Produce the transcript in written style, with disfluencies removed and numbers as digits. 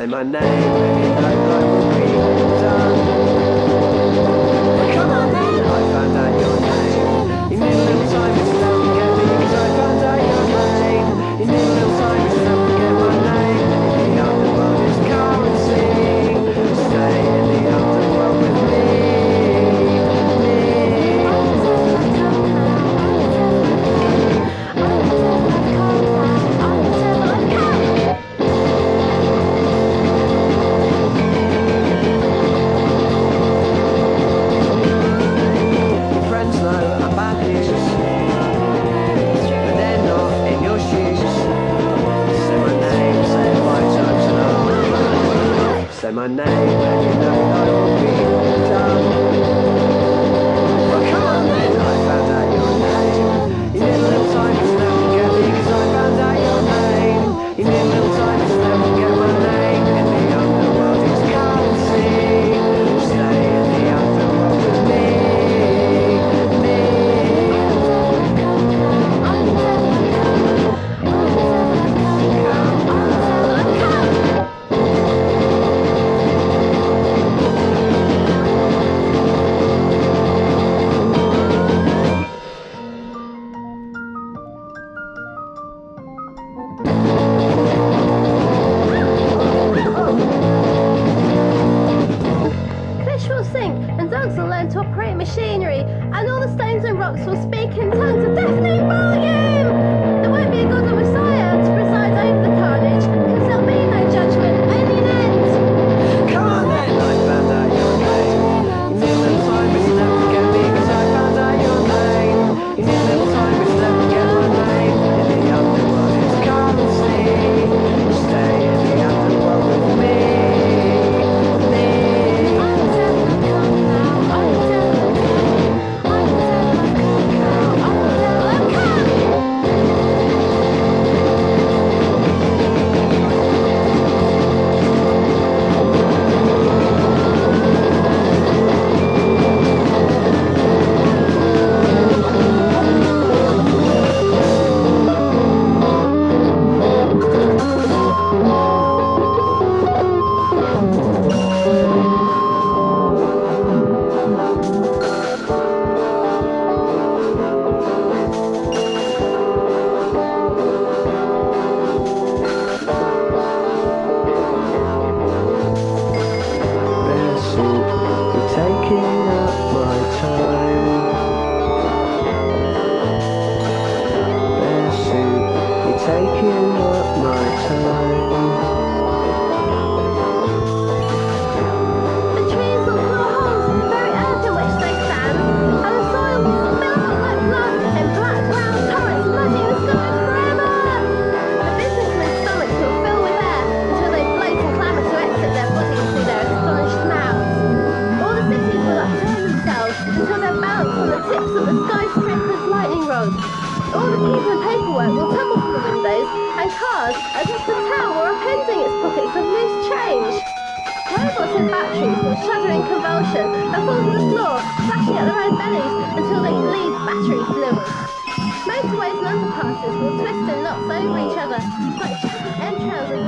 Say my name, and you know I will be done. Come on then! I found out your name. You need a little time, but you don't forget me, cause I found out your name. You need a little time, but you don't forget my name. In the underworld is currency. Stay in the underworld with me. Say my name, and you know I will be done. Well, come on then, I found out your name. You need a little time, but you don't forget me, cause I found out your name. You need a little time, but you don't forget my name. In the underworld it's currency. Stay in the underworld with me. To operate machinery, and all the stones and rocks will speak in tongues of deafening volume. There won't be a God or Messiah to preside over the carnage, because there'll be no judgment, only an end. Come on then, I found out your name. You need a little time, but you don't forget me, cause I found out your name. You need a little time, but you don't forget my name. In the underworld it's currency. Stay in the underworld with me. All the keys and paperwork will tumble from the windows, and cars, as if the town were appending its pockets of loose change. Robots in batteries will shudder in convulsion and fall to the floor, slashing at their own bellies until they bleed battery fluid. Motorways and underpasses will twist in knots over each other, like shattered entrails and